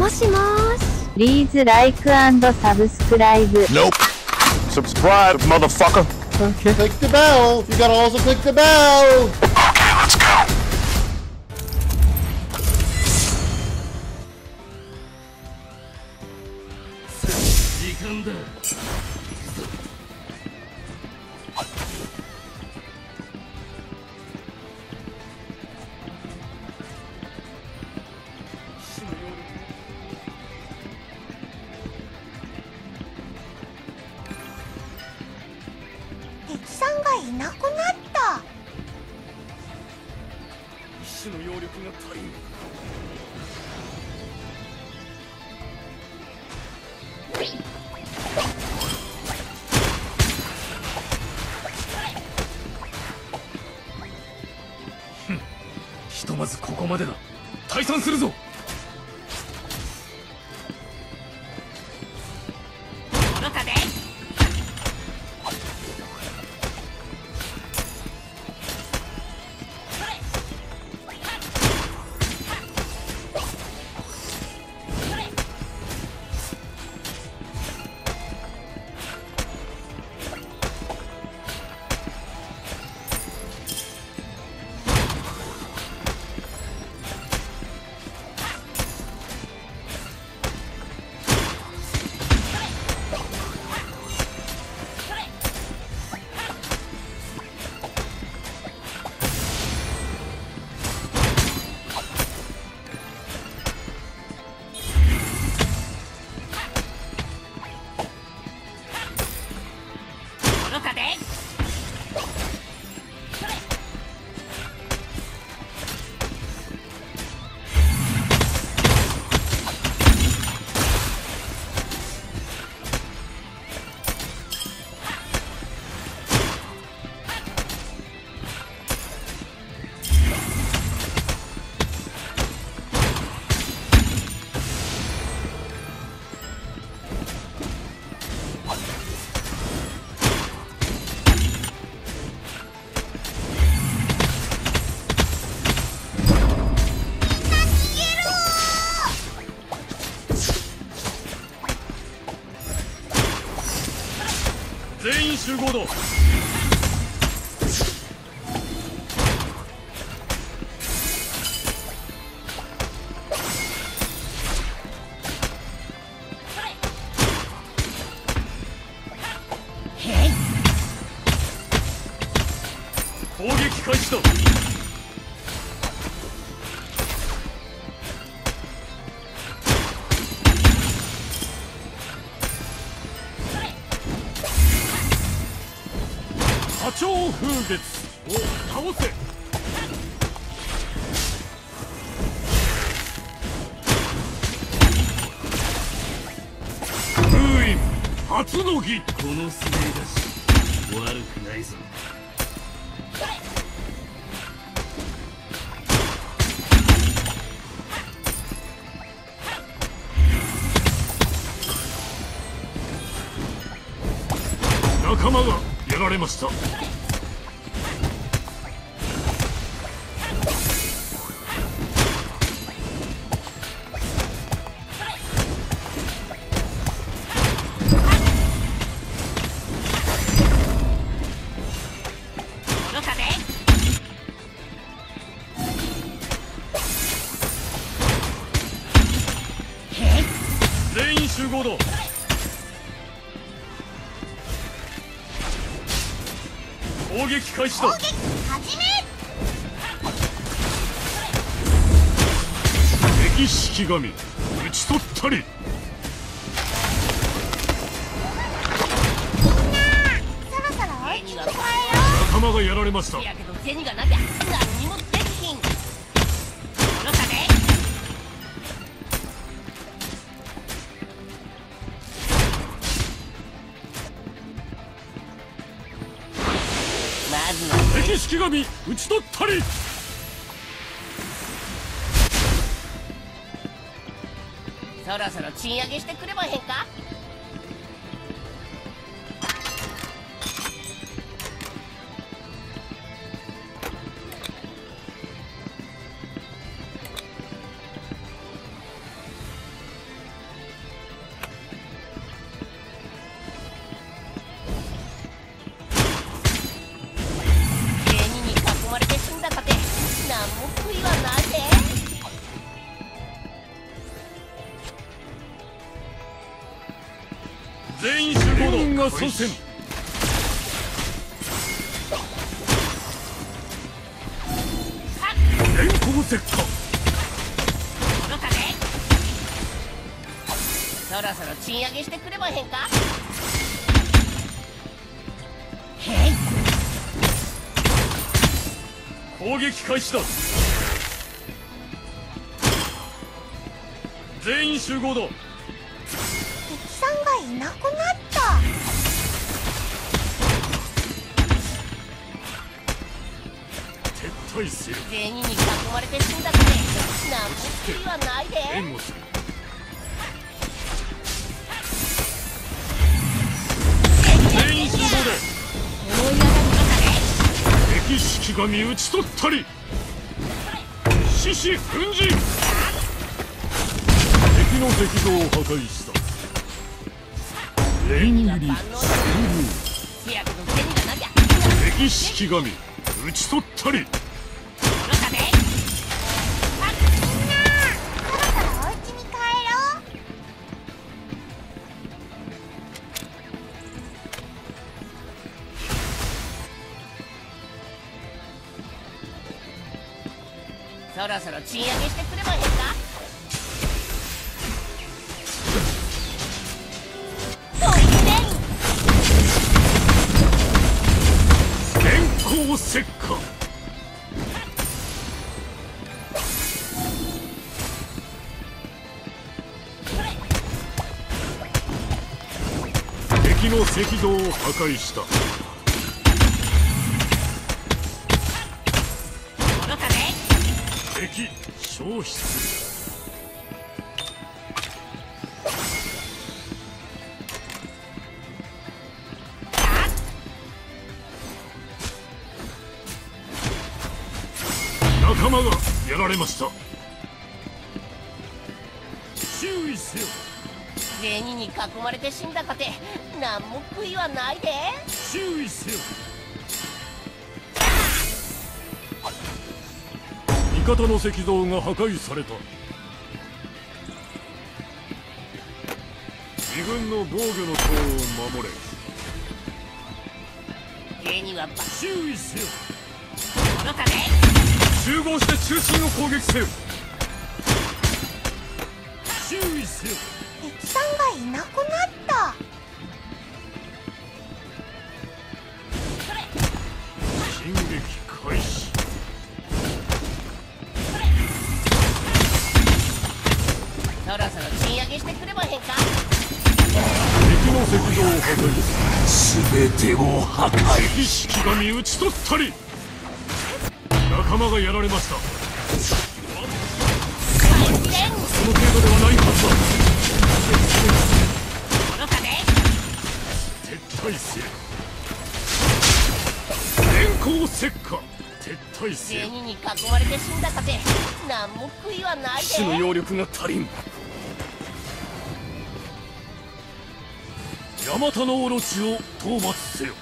もしもーし。 Please like and subscribe. Nope. Subscribe, motherfucker. Okay. Click the bell. You gotta also click the bell. Okay, let's go. 時間だ。 敵さんがいなくなった。 騎士の揚力が足りん。ひとまずここまでだ。退散するぞ。 愚かで。愚かで。 全員集合だ。攻撃開始だ。波長風月を倒せ。封印初の儀。この滑り出し悪くないぞ。仲間がやられました。 愚かで。 全員集合だ。攻撃開始だ。 攻撃始め。 敵式神討ち取ったり。 そろそろお家に帰ろう。 仲間がやられました。 やけど銭がなきゃ何にもできひん。愚かで。まずは敵式神討ち取ったり。 そろそろ賃上げしてくれまへんか。 から参戦。電光石火。 愚かね。そろそろ賃上げしてくれまへんか。へい。 攻撃開始だ。全員集合だ。 敵さんがいなくなった。 撤退せよ。 全員に囲まれて死んだって何も悔いはないで。 援護する。全員集合で。 思い上がりましたね。 敵指揮神討ち取ったり。獅子奮陣。敵の石像を破壊した。レイン入りせやけど銭がなきゃ。 敵指揮神討ち取ったり。 愚かね。みんなそろそろお家に帰ろう。そろそろ賃上げしてくれまへんか。 電光石火。敵の石像を破壊した。 愚かね。 敵消失。仲間がやられました。注意せよ。 全員に囲まれて死んだかて何も悔いはないで。 注意せよ。味方の石像が破壊された。自分の防御の塔を守れ。 芸には注意せよ。 愚かね。 集合して中心を攻撃せよ。注意せよ。 敵さんがいなくなった。 進撃開始。 そろそろ賃上げしてくれまへんか。 敵の石像を破壊す。全てを破壊。敵指揮神討ち取ったり。仲間がやられました。 回転。 その程度ではないはずだ。 愚かね。 撤退せよ。電光石火。撤退せよ。 全員に囲まれて死んだかて何も悔いはないで。 騎士の揚力が足りん。ヤマタのオロチを討伐せよ。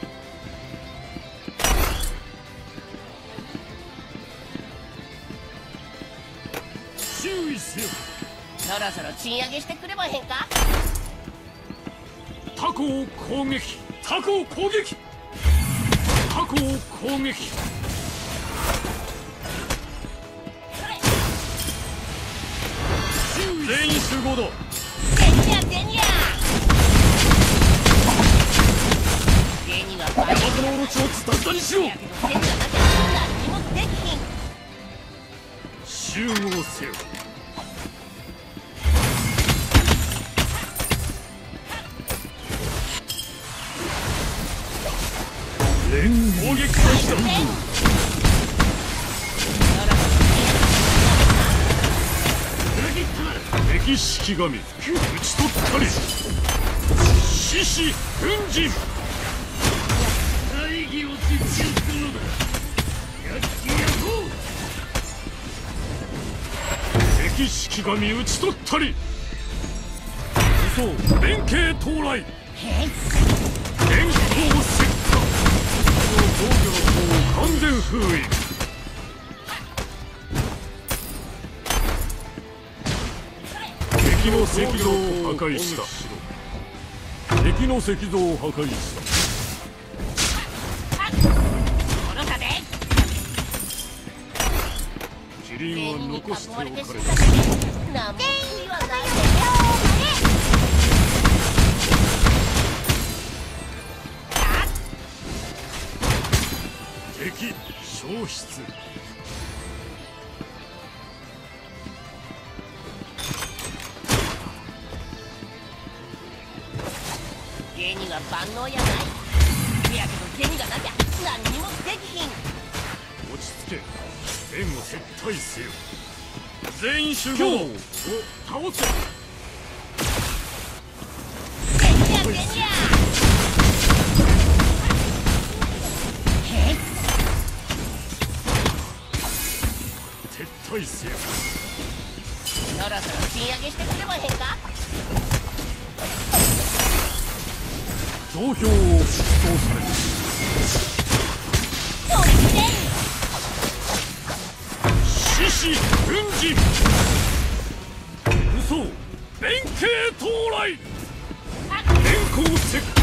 注意せよ。 そろそろ賃上げしてくれまへんか。 タコを攻撃。タコを攻撃。タコを攻撃。全員集合だ。 ゼニアゼニア。芸にはバイヤマタのオロチをズタズタにしろ。 やけど銭がなきゃ何にもできひん。 集合せよ。攻撃開始だ。敵指揮神討ち取ったり。獅子奮陣。大義を実現するのだ。やってやろう。敵指揮神討ち取ったり。武装連携到来。電光石火。防御の塔を完全封印。敵の石像を破壊した。敵敵の石像を破壊した。 殺さでキリンは残しておかれた。 何も悔いはないで敵消失。 芸には万能やない。せやけど銭がなきゃ何にもできひん。 落ち着け。円を撤退せよ。全員集合。を倒せ。 銭や銭や撤退せよ。 そろそろ賃上げしてくれまへんか。 増票を出動される。 そうですね。 獅子軍事武装連携到来。連行石火。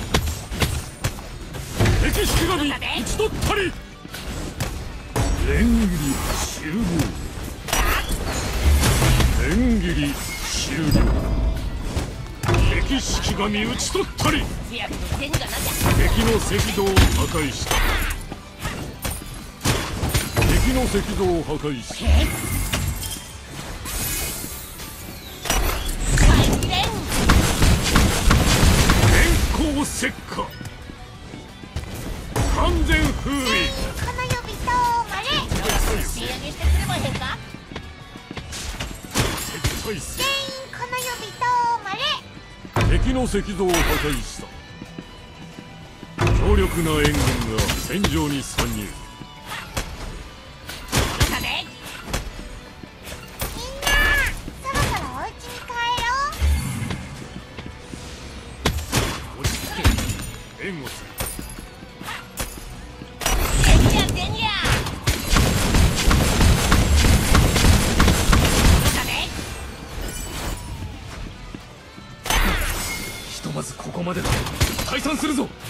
敵式神討ち取ったり。連切り終了。連切り終了。敵式神討ち取ったり。 せやけど銭がなきゃ敵の石像を破壊した。敵の石像を破壊した。 回転電光石火。完全封印。 この呼びとまれそろそろ賃上げしてくれまへんか。 撤退せよ。 この呼びとまれ敵の石像を破壊した。強力な援軍が戦場に参入。 殺さでみんなそろそろお家に帰ろう。 落ち着け。援護する。 銭や銭や殺さでひとまずここまでだ。退散するぞ。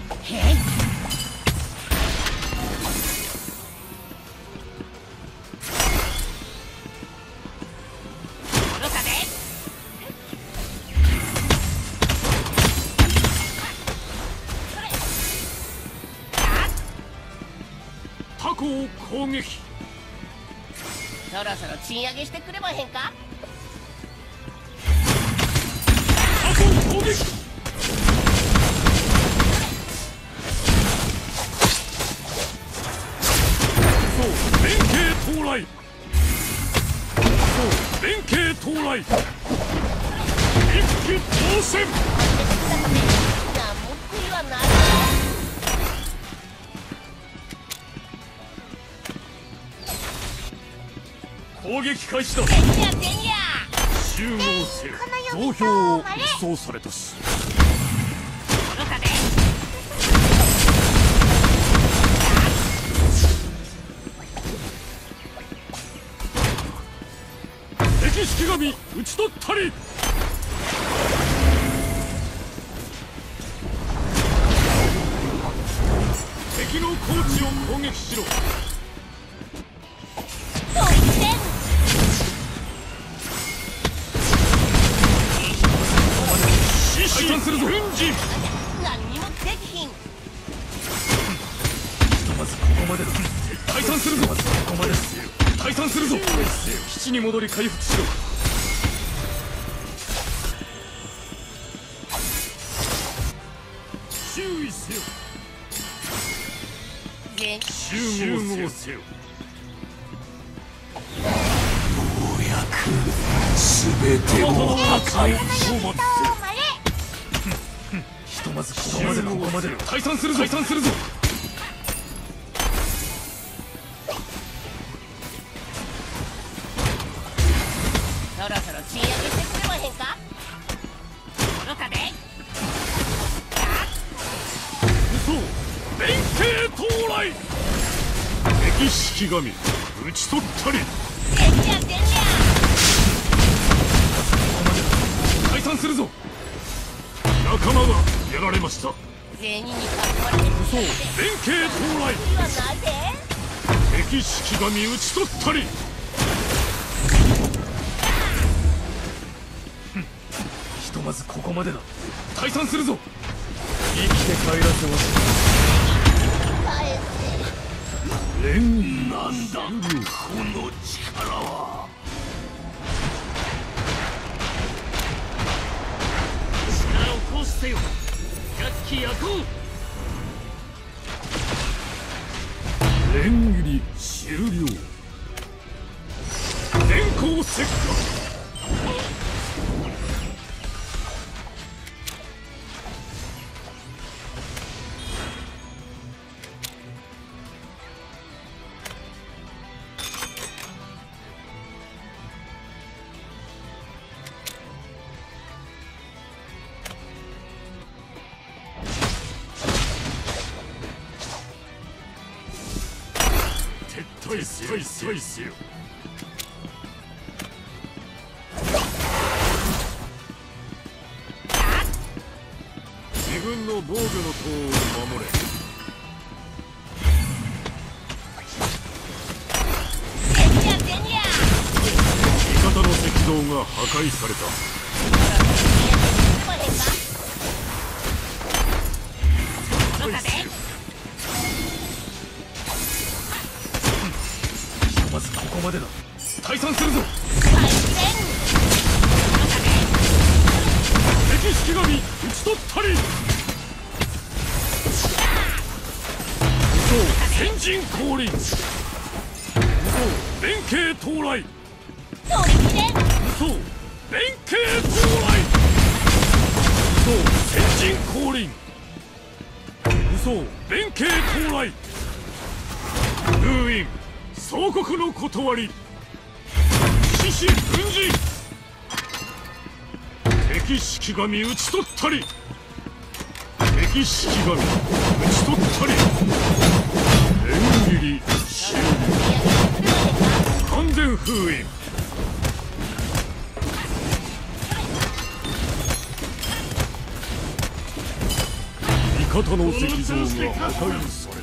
殺さでタコを攻撃。 そろそろ賃上げしてくれまへんか。 タコを攻撃。そう連携到来。そう連携到来。一気当選。 何も悔いはない。 攻撃開始だ。 銭や銭や集合せよ。増票を一掃されたし。 殺さで敵式神討ち取ったり。敵の高地を攻撃しろ。 そう一点獅子軍事。 何にもできひん。 まずここまでだ。退散するぞ。まずここまでだ。退散するぞ。基地に戻り回復しろ。注意せよ。集合せよ。全てを破壊。ひとまずここまでだ。ここまでだ。退散するぞ。退散するぞ。 そろそろ賃上げしてくれまへんか。殺さで嘘連携到来。敵式神討ち取ったり。 銭や銭や退散するぞ。 仲間がやられました。 全員に囲まれてる。 そう連携到来。 はなぜ？ 敵式神討ち取ったり。ひとまずここまでだ。退散するぞ。生きて帰らせます。連なんだこの力は。力を行使せよ。百鬼夜行。連切り終了。電光石火。撤退せよ。自分の防御の塔を守れ。味方の石像が破壊された。まずここまでだ。退散するぞ。敵式神討ち取ったり。そう先陣降臨。そう連携到来。そう連携到来。そう先陣降臨。そう連携到来。封印総国の断り。獅子奮陣。敵式神討ち取ったり。敵式神討ち取ったり。連切り終了。完全封印。味方の石像が破壊された。